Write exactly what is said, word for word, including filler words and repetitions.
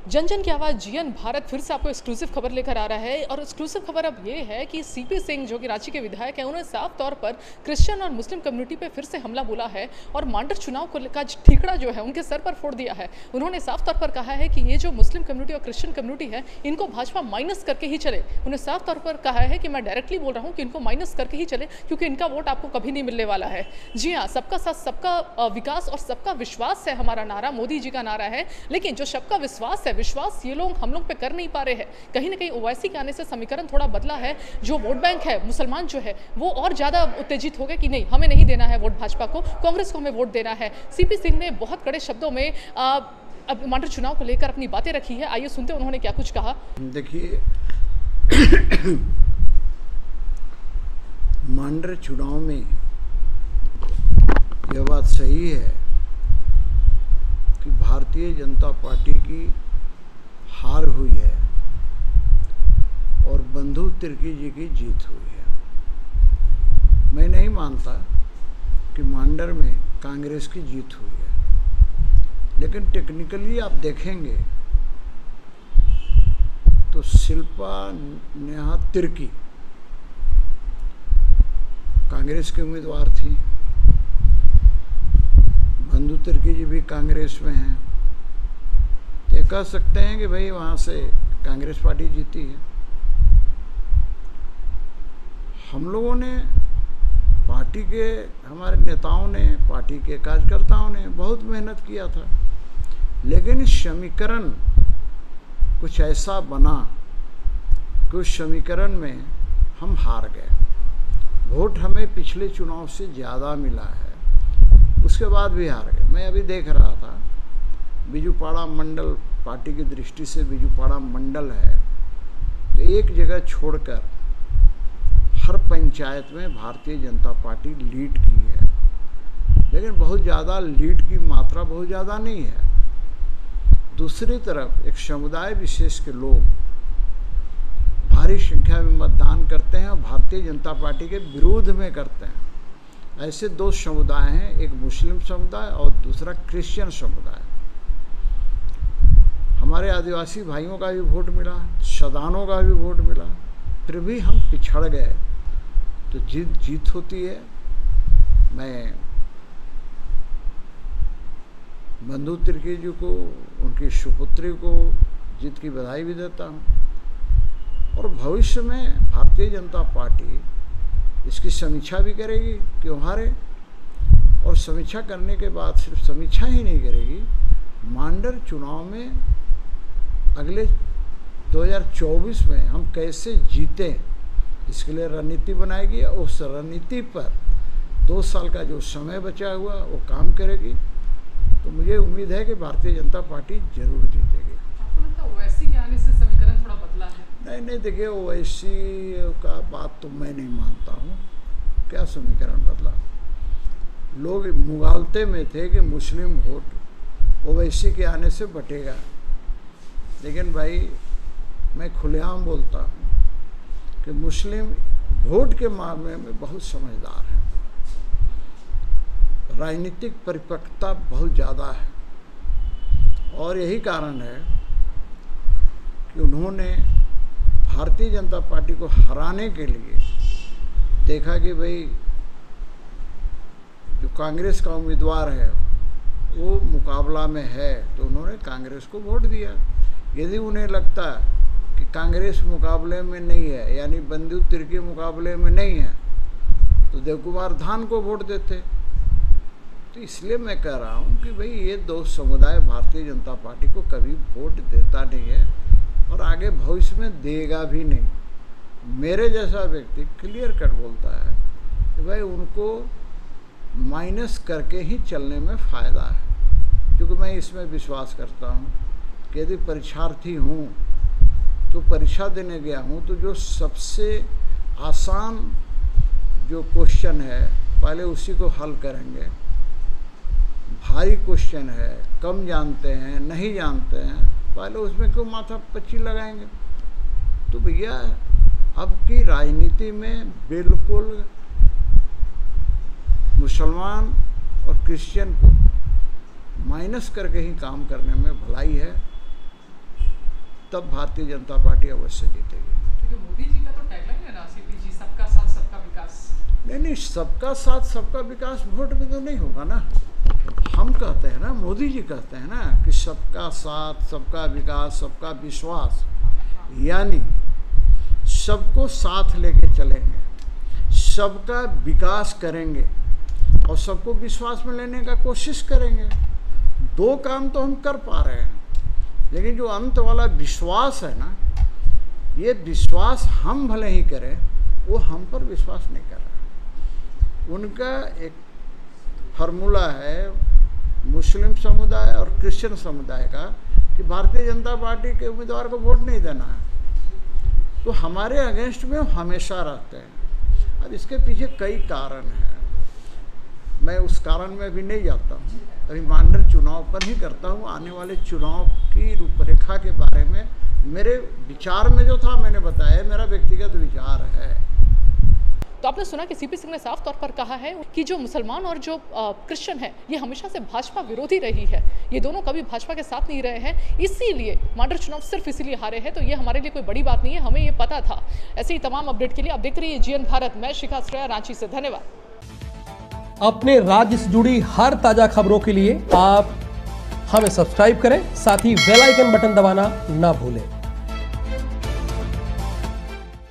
जन जन की आवाज़ जीएन भारत फिर से आपको एक्सक्लूसिव खबर लेकर आ रहा है और एक्सक्लूसिव खबर अब ये है कि सीपी सिंह जो कि रांची के विधायक हैं उन्होंने साफ तौर पर क्रिश्चियन और मुस्लिम कम्युनिटी पे फिर से हमला बोला है और मांडर चुनाव को का ठीकड़ा जो है उनके सर पर फोड़ दिया है। उन्होंने साफ तौर पर कहा है कि ये जो मुस्लिम कम्युनिटी और क्रिश्चियन कम्युनिटी है इनको भाजपा माइनस करके ही चले। उन्होंने साफ तौर पर कहा है कि मैं डायरेक्टली बोल रहा हूँ कि इनको माइनस करके ही चले क्योंकि इनका वोट आपको कभी नहीं मिलने वाला है। जी हाँ, सबका साथ सबका विकास और सबका विश्वास है हमारा नारा, मोदी जी का नारा है। लेकिन जो सबका विश्वास है, विश्वास ये लोग हम लोग पे कर नहीं पा रहे हैं। कहीं ना कहीं ओवैसी के आने से समीकरण थोड़ा बदला है। जो वोट बैंक है मुसलमान जो है वो और ज़्यादा उत्तेजित हो गए कि नहीं, हमें नहीं देना है वोट भाजपा को, कांग्रेस को हमें वोट देना है। सीपी सिंह ने बहुत कड़े शब्दों में आ, अब मांडर चुनाव को लेकर अपनी बातें रखी है। आइए सुनते हैं उन्होंने क्या कुछ कहा। देखिए, मांडर चुनाव में यह बात सही है कि भारतीय जनता पार्टी की हार हुई है और बंधु तिर्की जी की जीत हुई है। मैं नहीं मानता कि मांडर में कांग्रेस की जीत हुई है, लेकिन टेक्निकली आप देखेंगे तो शिल्पा नेहा तिर्की कांग्रेस के उम्मीदवार थी, बंधु तिर्की जी भी कांग्रेस में हैं, तो ये कह सकते हैं कि भाई वहाँ से कांग्रेस पार्टी जीती है। हम लोगों ने, पार्टी के हमारे नेताओं ने, पार्टी के कार्यकर्ताओं ने बहुत मेहनत किया था, लेकिन इस समीकरण कुछ ऐसा बना कि उस समीकरण में हम हार गए। वोट हमें पिछले चुनाव से ज़्यादा मिला है, उसके बाद भी हार गए। मैं अभी देख रहा था, बिजुपाड़ा मंडल पार्टी की दृष्टि से बिजुपाड़ा मंडल है, तो एक जगह छोड़कर हर पंचायत में भारतीय जनता पार्टी लीड की है, लेकिन बहुत ज़्यादा लीड की मात्रा बहुत ज़्यादा नहीं है। दूसरी तरफ एक समुदाय विशेष के लोग भारी संख्या में मतदान करते हैं और भारतीय जनता पार्टी के विरोध में करते हैं। ऐसे दो समुदाय हैं, एक मुस्लिम समुदाय और दूसरा क्रिश्चियन समुदाय। हमारे आदिवासी भाइयों का भी वोट मिला, सदानों का भी वोट मिला, फिर भी हम पिछड़ गए, तो जीत जीत होती है। मैं बंधु तिर्की जी को, उनकी सुपुत्री को जीत की बधाई भी देता हूँ और भविष्य में भारतीय जनता पार्टी इसकी समीक्षा भी करेगी क्यों हारे, और समीक्षा करने के बाद सिर्फ समीक्षा ही नहीं करेगी, मांडर चुनाव में अगले दो हज़ार चौबीस में हम कैसे जीतें इसके लिए रणनीति बनाएगी। उस रणनीति पर दो साल का जो समय बचा हुआ वो काम करेगी, तो मुझे उम्मीद है कि भारतीय जनता पार्टी जरूर जीतेगी। आपको लगता है ओवैसी के आने से समीकरण थोड़ा बदला है? नहीं नहीं, देखिए ओवैसी का बात तो मैं नहीं मानता हूँ। क्या समीकरण बदला? लोग मुगालते में थे कि मुस्लिम वोट ओवैसी के आने से बटेगा, लेकिन भाई मैं खुलेआम बोलता हूँ कि मुस्लिम वोट के मामले में बहुत समझदार हैं, राजनीतिक परिपक्वता बहुत ज़्यादा है, और यही कारण है कि उन्होंने भारतीय जनता पार्टी को हराने के लिए देखा कि भाई जो कांग्रेस का उम्मीदवार है वो मुकाबला में है, तो उन्होंने कांग्रेस को वोट दिया। यदि उन्हें लगता कि कांग्रेस मुकाबले में नहीं है, यानी बंधु तिर्की मुकाबले में नहीं है, तो देवकुमार धान को वोट देते। तो इसलिए मैं कह रहा हूँ कि भाई ये दो समुदाय भारतीय जनता पार्टी को कभी वोट देता नहीं है और आगे भविष्य में देगा भी नहीं। मेरे जैसा व्यक्ति क्लियर कट बोलता है कि भाई उनको माइनस करके ही चलने में फ़ायदा है, क्योंकि मैं इसमें विश्वास करता हूँ कि यदि परीक्षार्थी हूँ तो परीक्षा देने गया हूँ तो जो सबसे आसान जो क्वेश्चन है पहले उसी को हल करेंगे। भारी क्वेश्चन है, कम जानते हैं, नहीं जानते हैं, पहले उसमें क्यों माथा पच्ची लगाएंगे। तो भैया अब की राजनीति में बिल्कुल मुसलमान और क्रिश्चियन को माइनस करके ही काम करने में भलाई है। तब भारतीय जनता पार्टी अवश्य जीतेगी। क्योंकि मोदी जी का तो टैगलाइन है ना सीपी जी, सबका साथ सबका विकास। नहीं नहीं, सबका साथ सबका विकास वोट में तो नहीं होगा ना। हम कहते हैं ना, मोदी जी कहते हैं ना कि सबका साथ सबका विकास सबका विश्वास, यानी सबको साथ लेके चलेंगे, सबका विकास करेंगे और सबको विश्वास में लेने का कोशिश करेंगे। दो काम तो हम कर पा रहे हैं, लेकिन जो अंत वाला विश्वास है ना, ये विश्वास हम भले ही करें, वो हम पर विश्वास नहीं कर रहा। उनका एक फार्मूला है मुस्लिम समुदाय और क्रिश्चियन समुदाय का कि भारतीय जनता पार्टी के उम्मीदवार को वोट नहीं देना है, तो हमारे अगेंस्ट में हमेशा रहते हैं। अब इसके पीछे कई कारण हैं, मैं उस कारण में अभी नहीं जाता हूँ, अभी मांडर चुनाव पर ही करता हूँ। आने वाले चुनाव की रूपरेखा के बारे में मेरे विचार में जो था मैंने बताया, मेरा व्यक्तिगत विचार है। तो आपने सुना कि सीपी सिंह ने साफ तौर पर कहा है कि जो मुसलमान और जो क्रिश्चियन है, ये हमेशा से भाजपा विरोधी रही है, ये दोनों कभी भाजपा के साथ नहीं रहे हैं, इसीलिए मांडर चुनाव सिर्फ इसीलिए हारे हैं। तो ये हमारे लिए कोई बड़ी बात नहीं है, हमें ये पता था। ऐसे ही तमाम अपडेट के लिए आप देखते रहिए जीएन भारत। मैं शिखा श्रेया, रांची से। धन्यवाद। अपने राज्य से जुड़ी हर ताजा खबरों के लिए आप हमें सब्सक्राइब करें, साथ ही बेल आइकन बटन दबाना ना भूलें।